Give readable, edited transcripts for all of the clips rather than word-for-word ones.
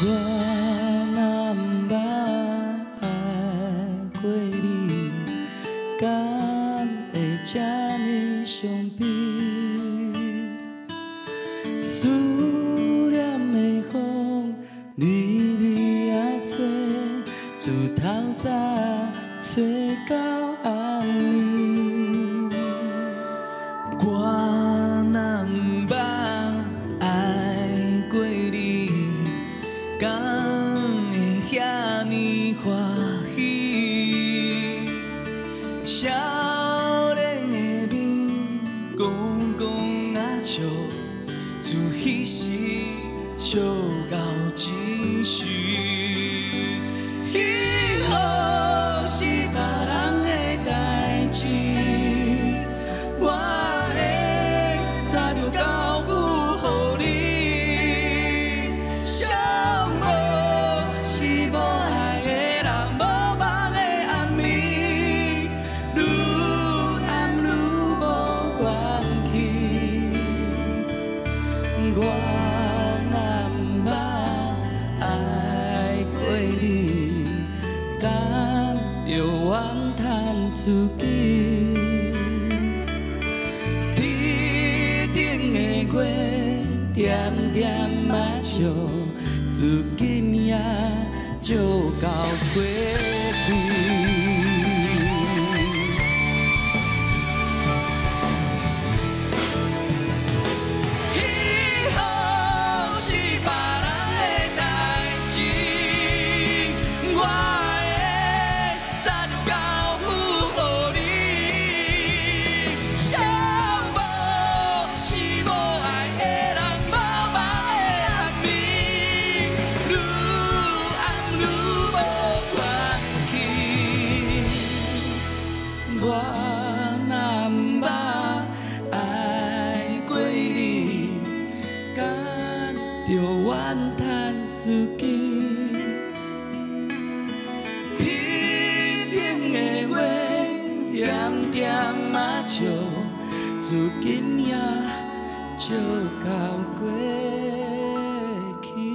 我若不爱过你，敢会这呢伤悲？思念的风，微微啊吹，自透早吹到暗暝。我若不爱过你，敢会遐呢欢喜？少年的面，讲讲啊笑，自彼时笑到真实。以后是别人的代志，我会早就交付予你。想无是无爱的人，无梦的暗暝，愈暗愈无关系。我若捌爱过你，敢着怨叹自己。天顶的月，点点啊笑，自今也照到过去。以后是别人的代志，我会早就交付予你。想无是无爱的人，无梦的暗暝，愈暗愈无关系。我若捌爱过你，敢着怨叹自己。天顶的月，点点啊笑，自今也照到过去。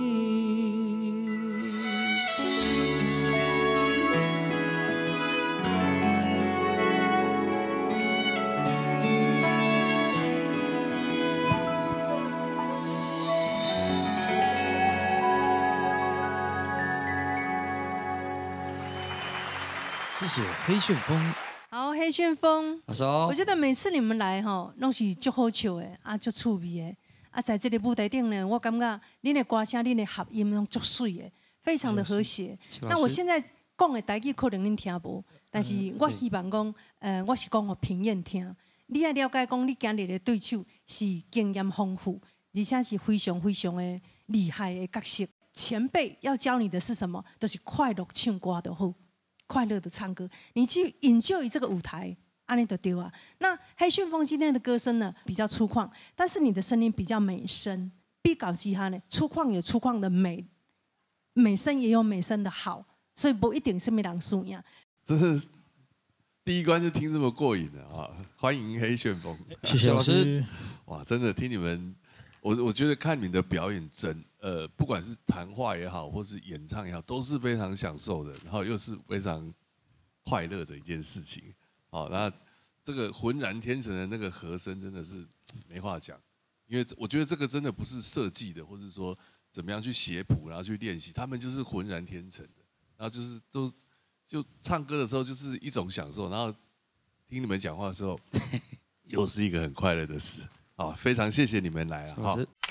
谢谢黑旋风好，黑旋风， 老师哦我觉得每次你们来吼，拢是足好笑的，啊，足趣味的，啊，在这个舞台顶呢，我感觉恁的歌声、恁的合音拢足水的，非常的和谐。那我现在讲的台语可能恁听无，但是我希望讲，我是讲给平燕听。你要了解讲，你今日的对手是经验丰富，而且是非常非常的厉害的角色。前辈要教你的是什么？都、就是快乐唱歌就好。快乐的唱歌，你去引咎于这个舞台，安尼就对啊。那黑旋风今天的歌声呢比较粗犷，但是你的声音比较美声，比较其他呢粗犷有粗犷的美，美声也有美声的好，所以不一定是没人输呀。 真是第一关就听这么过瘾的啊！欢迎黑旋风， 谢谢老师。 哇，真的听你们，我觉得看你们的表演不管是谈话也好，或是演唱也好，都是非常享受的，然后又是非常快乐的一件事情。好，那这个浑然天成的那个和声真的是没话讲，因为我觉得这个真的不是设计的，或者说怎么样去写谱，然后去练习，他们就是浑然天成的，然后就是就唱歌的时候就是一种享受，然后听你们讲话的时候，又是一个很快乐的事。好，非常谢谢你们来啊！好。